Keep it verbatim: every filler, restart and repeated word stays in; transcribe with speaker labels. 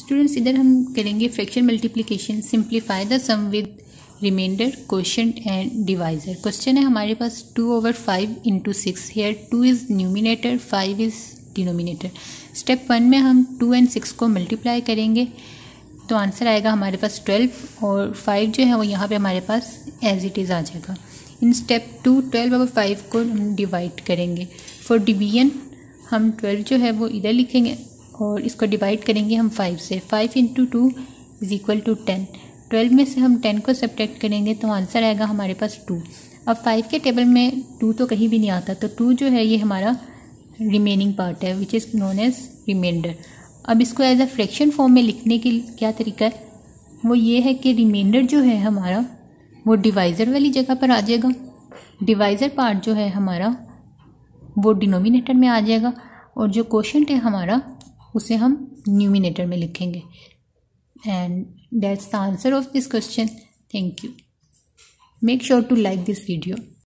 Speaker 1: Students इधर हम करेंगे fraction multiplication, simplify the sum with reminder, quotient and divisor. Question है हमारे पास two over five into six, here two is numerator, five is denominator. Step one में हम two and six को multiply करेंगे तो आंसर आएगा हमारे पास ट्वेल्व, और फाइव जो है वो यहाँ पे हमारे पास एज इट इज़ आ जाएगा। In step two twelve over five को हम डिवाइड करेंगे। फॉर डिवीजन हम ट्वेल्व जो है वो इधर लिखेंगे और इसको डिवाइड करेंगे हम फाइव से। Five into two is equal to ten. Twelve में से हम टेन को सब्ट्रैक्ट करेंगे तो आंसर आएगा हमारे पास टू। अब फाइव के टेबल में टू तो कहीं भी नहीं आता, तो टू जो है ये हमारा रिमेनिंग पार्ट है which is known as reminder. अब इसको एज अ फ्रैक्शन फॉर्म में लिखने के क्या तरीका है, वो ये है कि रिमाइंडर जो है हमारा वो डिवाइज़र वाली जगह पर आ जाएगा, डिवाइज़र पार्ट जो है हमारा वो डिनोमिनेटर में आ जाएगा, और जो क्वोशिएंट है हमारा उसे हम न्यूमिनेटर में लिखेंगे। And that's the answer of this question. Thank you. Make sure to like this video.